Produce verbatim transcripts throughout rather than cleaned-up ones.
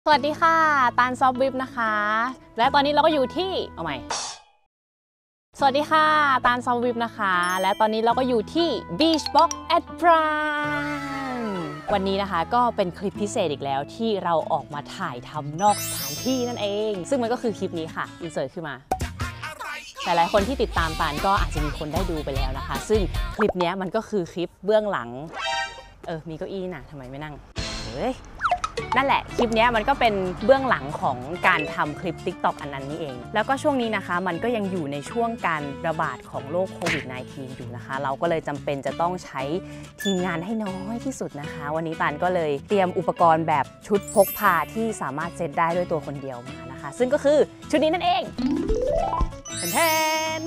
สวัสดีค่ะตาลซอฟต์วิปนะคะและตอนนี้เราก็อยู่ที่เอาใหม่สวัสดีค่ะตาลซอฟต์วิปนะคะและตอนนี้เราก็อยู่ที่ Beach Box at Prime วันนี้นะคะก็เป็นคลิปพิเศษอีกแล้วที่เราออกมาถ่ายทำนอกสถานที่นั่นเองซึ่งมันก็คือคลิปนี้ค่ะอินเสิร์ตขึ้นมาหลายๆคนที่ติดตามตาลก็อาจจะมีคนได้ดูไปแล้วนะคะซึ่งคลิปนี้มันก็คือคลิปเบื้องหลังเออมีเก้าอี้น่ะทำไมไม่นั่งเฮ้ยนั่นแหละคลิปนี้มันก็เป็นเบื้องหลังของการทำคลิป ติ๊กต็อก อันนั้นนี่เองแล้วก็ช่วงนี้นะคะมันก็ยังอยู่ในช่วงการระบาดของโรคโควิด สิบเก้า อยู่นะคะเราก็เลยจำเป็นจะต้องใช้ทีมงานให้น้อยที่สุดนะคะวันนี้ตาลก็เลยเตรียมอุปกรณ์แบบชุดพกพาที่สามารถเซตได้ด้วยตัวคนเดียวมานะคะซึ่งก็คือชุดนี้นั่นเองแทน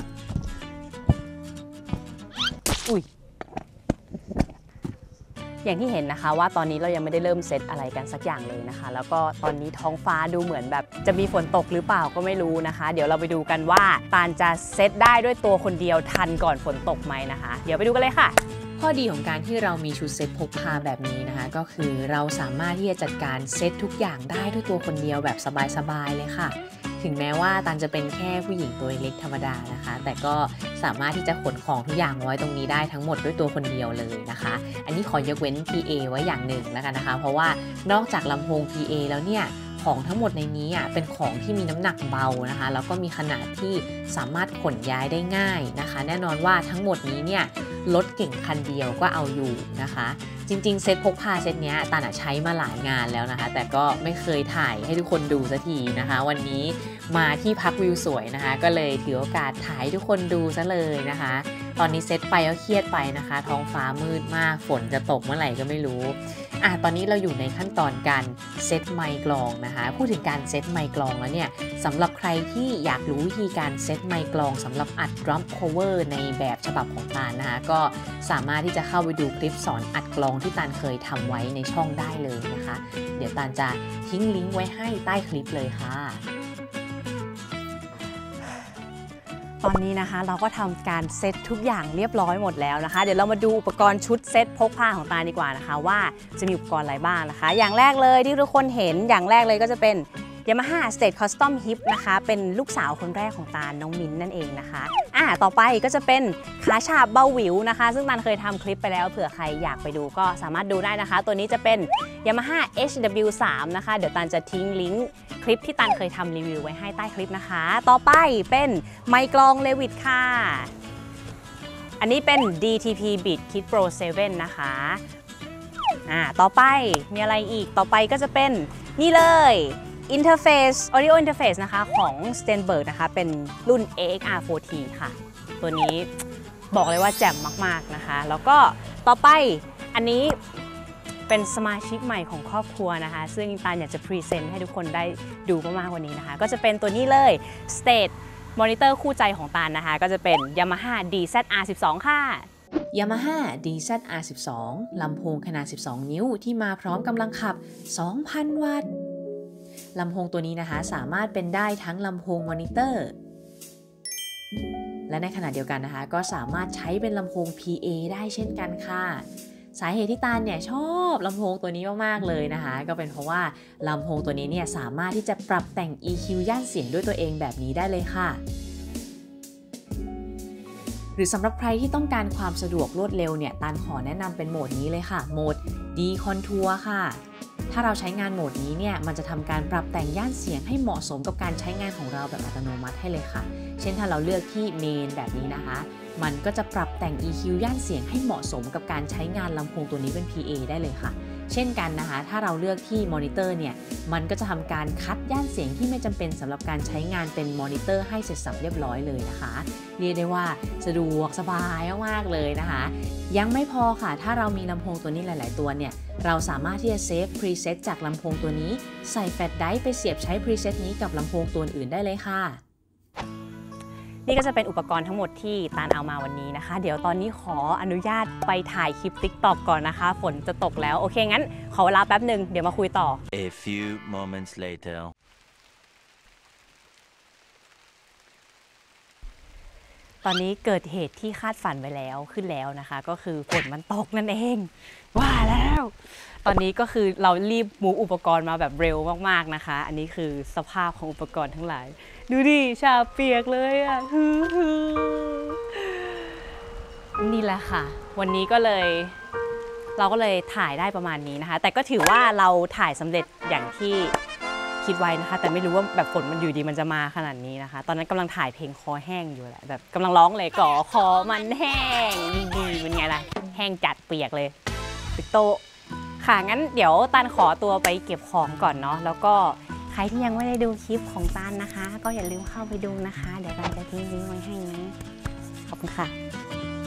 อุ้ยอย่างที่เห็นนะคะว่าตอนนี้เรายังไม่ได้เริ่มเซตอะไรกันสักอย่างเลยนะคะแล้วก็ตอนนี้ท้องฟ้าดูเหมือนแบบจะมีฝนตกหรือเปล่าก็ไม่รู้นะคะเดี๋ยวเราไปดูกันว่าตาลจะเซตได้ด้วยตัวคนเดียวทันก่อนฝนตกไหมนะคะเดี๋ยวไปดูกันเลยค่ะข้อดีของการที่เรามีชุดเซตพกพาแบบนี้นะคะก็คือเราสามารถที่จะจัดการเซตทุกอย่างได้ด้วยตัวคนเดียวแบบสบายๆเลยค่ะถึงแม้ว่าตันจะเป็นแค่ผู้หญิงตัวเล็กธรรมดานะคะแต่ก็สามารถที่จะขนของทุกอย่างไว้ตรงนี้ได้ทั้งหมดด้วยตัวคนเดียวเลยนะคะอันนี้ขอยกเว้น พี เอ ไว้อย่างหนึ่งแล้วกันนะคะเพราะว่านอกจากลำโพง พี เอ แล้วเนี่ยของทั้งหมดในนี้อ่ะเป็นของที่มีน้ำหนักเบานะคะแล้วก็มีขนาดที่สามารถขนย้ายได้ง่ายนะคะแน่นอนว่าทั้งหมดนี้เนี่ยรถเก่งคันเดียวก็เอาอยู่นะคะจริงๆเซตพกพาเซตเนี้ยตาลใช้มาหลายงานแล้วนะคะแต่ก็ไม่เคยถ่ายให้ทุกคนดูสักทีนะคะวันนี้มาที่พักวิวสวยนะคะก็เลยถือโอกาสถ่ายให้ทุกคนดูซะเลยนะคะตอนนี้เซตไปก็เครียดไปนะคะท้องฟ้ามืดมากฝนจะตกเมื่อไหร่ก็ไม่รู้อ่ะตอนนี้เราอยู่ในขั้นตอนการเซตไมค์กลองนะคะพูดถึงการเซตไมค์กลองแล้วเนี่ยสำหรับใครที่อยากรู้วิธีการเซตไมค์กลองสำหรับอัดดรัมโคเวอร์ในแบบฉบับของตาลนะคะก็สามารถที่จะเข้าไปดูคลิปสอนอัดกลองที่ตาลเคยทำไว้ในช่องได้เลยนะคะเดี๋ยวตาลจะทิ้งลิงก์ไว้ให้ใต้คลิปเลยค่ะตอนนี้นะคะเราก็ทำการเซตทุกอย่างเรียบร้อยหมดแล้วนะคะเดี๋ยวเรามาดูอุปกรณ์ชุดเซตพกพาของตาลดีกว่านะคะว่าจะมีอุปกรณ์อะไรบ้างนะคะอย่างแรกเลยที่ทุกคนเห็นอย่างแรกเลยก็จะเป็น Yamaha State Custom Hip นะคะเป็นลูกสาวคนแรกของตาลน้องมิ้นนั่นเองนะคะอ่าต่อไปก็จะเป็นขาฉาบเบาหวิวนะคะซึ่งตาลเคยทำคลิปไปแล้วเผื่อใครอยากไปดูก็สามารถดูได้นะคะตัวนี้จะเป็น Yamaha เอช ดับเบิลยู สาม นะคะเดี๋ยวตาลจะทิ้งลิงก์คลิปที่ตันเคยทำรีวิวไว้ให้ใต้คลิปนะคะต่อไปเป็นไมค์กลองเลวิตค่ะอันนี้เป็น ดี ที พี Beat Kit Pro เซเว่นนะคะอ่าต่อไปมีอะไรอีกต่อไปก็จะเป็นนี่เลย Interface Audio Interface นะคะของ Steinberg นะคะเป็นรุ่น เอ เอ็กซ์ อาร์ โฟร์ ที ค่ะตัวนี้บอกเลยว่าแจ่มมากๆนะคะแล้วก็ต่อไปอันนี้เป็นสมาชิกใหม่ของครอบครัวนะคะซึ่งตาลอยากจะพรีเซนต์ให้ทุกคนได้ดูมากๆวันนี้นะคะก็จะเป็นตัวนี้เลย State Monitor คู่ใจของตาลนะคะก็จะเป็น Yamaha ดี แซด อาร์ สิบสอง ค่ะ Yamaha ดี แซด อาร์ สิบสอง ลำโพงขนาดสิบสองนิ้วที่มาพร้อมกำลังขับ สองพัน วัตต์ลำโพงตัวนี้นะคะสามารถเป็นได้ทั้งลำโพงมอนิเตอร์และในขณะเดียวกันนะคะก็สามารถใช้เป็นลำโพง พี เอ ได้เช่นกันค่ะสาเหตุที่ตาลเนี่ยชอบลำโพงตัวนี้มากๆเลยนะคะก็เป็นเพราะว่าลำโพงตัวนี้เนี่ยสามารถที่จะปรับแต่ง อี คิว ย่านเสียงด้วยตัวเองแบบนี้ได้เลยค่ะหรือสำหรับใครที่ต้องการความสะดวกรวดเร็วเนี่ยตาลขอแนะนำเป็นโหมดนี้เลยค่ะโหมด D-Contour ค่ะถ้าเราใช้งานโหมดนี้เนี่ยมันจะทำการปรับแต่งย่านเสียงให้เหมาะสมกับการใช้งานของเราแบบอัตโนมัติให้เลยค่ะเช่นถ้าเราเลือกที่เมนแบบนี้นะคะมันก็จะปรับแต่ง อี คิว ย่านเสียงให้เหมาะสมกับการใช้งานลำโพงตัวนี้เป็น พี เอ ได้เลยค่ะเช่นกันนะคะถ้าเราเลือกที่มอนิเตอร์เนี่ยมันก็จะทำการคัดย่านเสียงที่ไม่จำเป็นสำหรับการใช้งานเป็นมอนิเตอร์ให้เสร็จสับเรียบร้อยเลยนะคะเรียกได้ว่าสะดวกสบายมากๆเลยนะคะยังไม่พอค่ะถ้าเรามีลำโพงตัวนี้หลายๆตัวเนี่ยเราสามารถที่จะเซฟพรีเซตจากลำโพงตัวนี้ใส่แฟลชไดรฟ์ไปเสียบใช้พรีเซตนี้กับลำโพงตัวอื่นได้เลยค่ะนี่ก็จะเป็นอุปกรณ์ทั้งหมดที่ตาลเอามาวันนี้นะคะเดี๋ยวตอนนี้ขออนุญาตไปถ่ายคลิป ติ๊กต็อก ก่อนนะคะฝนจะตกแล้วโอเคงั้นขอเวลาแป๊บหนึ่งเดี๋ยวมาคุยต่อ A few moments later ตอนนี้เกิดเหตุที่คาดฝันไว้แล้วขึ้นแล้วนะคะก็คือฝนมันตกนั่นเองว่าแล้วตอนนี้ก็คือเรารีบมูฟอุปกรณ์มาแบบเร็วมากๆนะคะอันนี้คือสภาพของอุปกรณ์ทั้งหลายดูดิชาเปียกเลยอ่ะนี่แหละค่ะวันนี้ก็เลยเราก็เลยถ่ายได้ประมาณนี้นะคะแต่ก็ถือว่าเราถ่ายสำเร็จอย่างที่คิดไว้นะคะแต่ไม่รู้ว่าแบบฝนมันอยู่ดีมันจะมาขนาดนี้นะคะตอนนั้นกำลังถ่ายเพลงคอแห้งอยู่แหละแบบกำลังร้องเลยก่อคอมันแห้งดีๆเป็นไงล่ะแห้งจัดเปียกเลยปิโตค่ะงั้นเดี๋ยวตันขอตัวไปเก็บของก่อนเนาะแล้วก็ใครที่ยังไม่ได้ดูคลิปของตันนะคะก็อย่าลืมเข้าไปดูนะคะเดี๋ยวตันจะทิ้งลิงก์ไว้ให้นะขอบคุณค่ะ